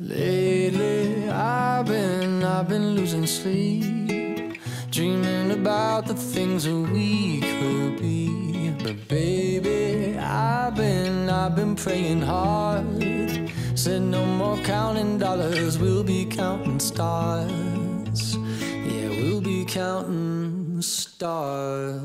Lately I've been losing sleep, dreaming about the things that we could be. But baby, I've been praying hard. Said no more counting dollars, we'll be counting stars. Yeah, we'll be counting stars.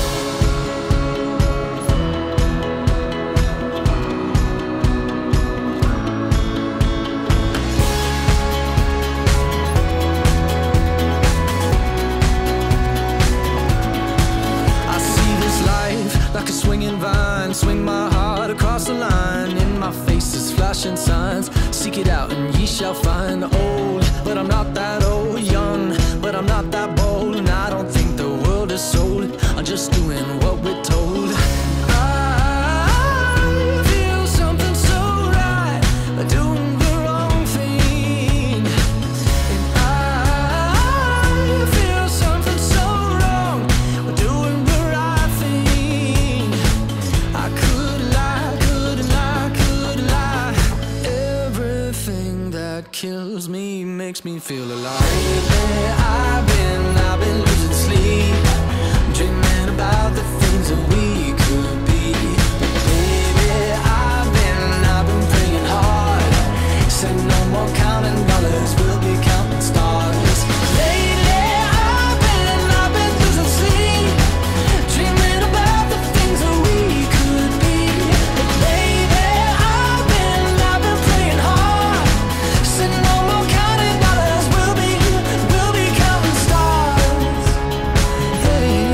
Like a swinging vine, swing my heart across the line. In my face is flashing signs. Seek it out and ye shall find. Old, but I'm not that old. Young, but I'm not that bold. And I don't think the world is sold. I'm just doing what we're told. I feel something so right, doing the wrong thing. And I feel something so wrong, doing the right thing. I couldn't lie. Everything that kills me makes me feel alive. Lately, I've been losing sleep, dreaming about the things that we could be. But baby, I've been praying hard. Said no more counting dollars, we'll be counting stars. Lately, I've been losing sleep, dreaming about the things that we could be. But baby, I've been praying hard. Said no more counting dollars, we'll be counting stars. Hey.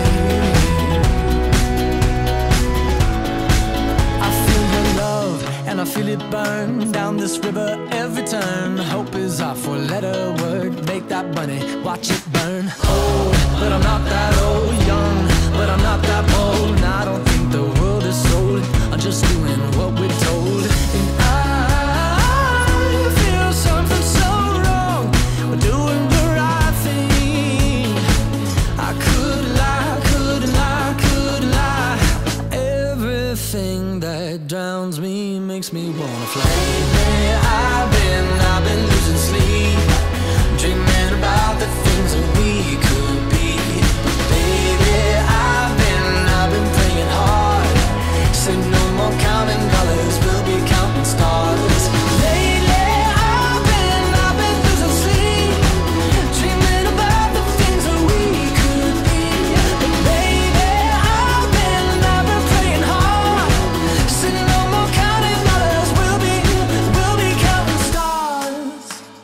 I feel your love and I feel it burn down this river every turn. Hope is our four-letter word. Make that money, watch it burn. Old, but I'm not that old. Young, but I'm not that bold. And I don't think the world is sold. I'm just doing what we're told. And I feel something so wrong, we're doing the right thing. I couldn't lie. Everything that drowns me makes me wanna fly. Lately, I've been losing sleep, dreaming about the things that we could be. But baby, I've been praying hard. Said no more counting dollars, we'll be counting stars. Lately, I've been losing sleep, dreaming about the things that we could be. But baby, I've been praying hard. Said no more counting dollars, we'll be counting stars.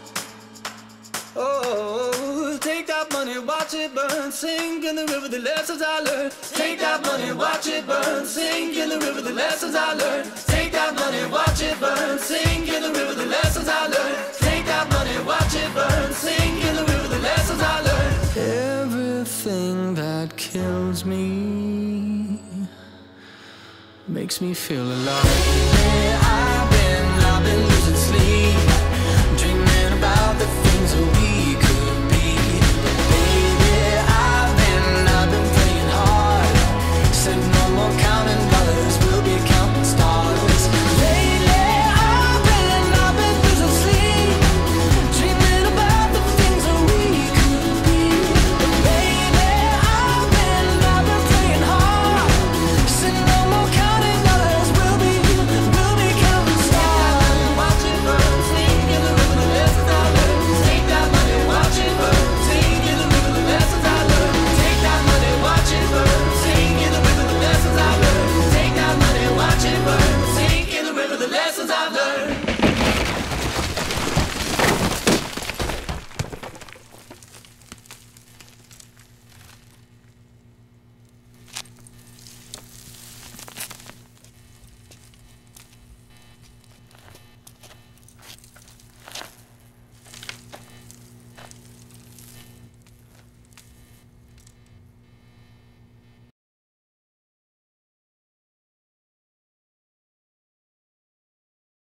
Oh, take that money, watch it burn, sink in the river, the lessons I learned. Take that money, watch it burn, sink in the river, the lessons I learned. Take that money, watch it burn, sink in the river, the lessons I learned. Take that money, watch it burn, sink in the river, the lessons I learned. Everything that kills me makes me feel alive. I've been losing sleep,